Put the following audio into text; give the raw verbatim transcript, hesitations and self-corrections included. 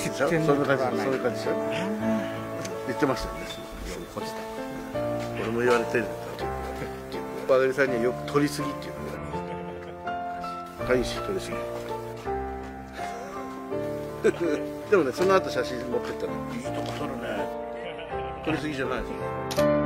でしょ。そんな感じ、そういう感じでしょ。言ってましたよね。 落ちた。 俺も言われてるんだ。バガリさんにはよく取りすぎっていうの。タニシ取りすぎ。でもね、その後写真持ってったらいいとこ撮るね。取りすぎじゃないですよ。